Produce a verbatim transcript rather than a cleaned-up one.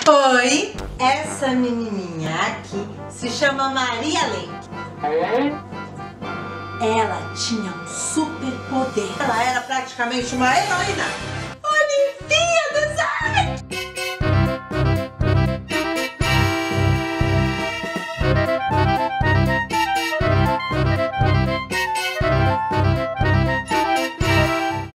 Oi, essa menininha aqui se chama Maria Lenk. Ela tinha um super poder. Ela era praticamente uma heroína.